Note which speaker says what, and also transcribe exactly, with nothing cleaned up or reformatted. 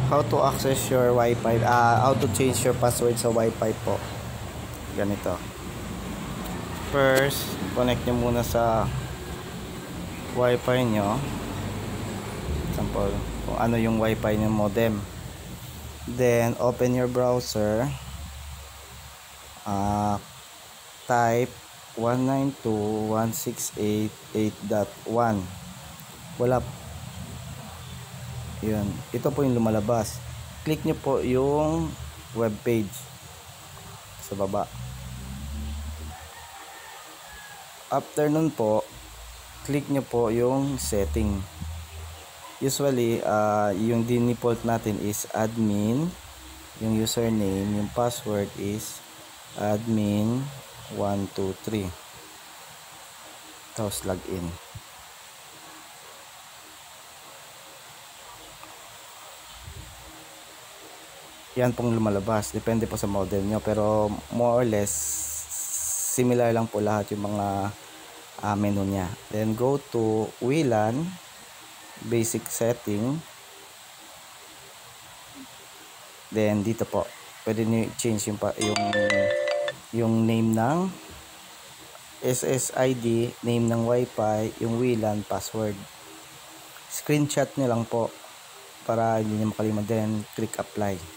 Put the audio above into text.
Speaker 1: how to access your Wi-Fi, uh, how to change your password sa Wi-Fi po. Ganito. First, connect nyo muna sa Wi-Fi nyo. Example, kung ano yung Wi-Fi ng modem. Then, open your browser. Uh, type one ninety-two dot one sixty-eight dot eight dot one. Wala. Yun. Ito po yung lumalabas. Click nyo po yung web page sa baba. After nun po, click nyo po yung setting. Usually, uh, yung default natin is admin. Yung username, yung password is admin one two three. Tapos login. Yan pong lumalabas. Depende po sa model nyo. Pero more or less, similar lang po lahat yung mga uh, menu nya. Then go to W LAN, basic setting. Then dito po, pwede nyo change yung, yung, yung name ng S S I D, name ng Wi-Fi, yung W LAN, password. Screenshot nyo lang po para hindi nyo makalimutan. Then click apply.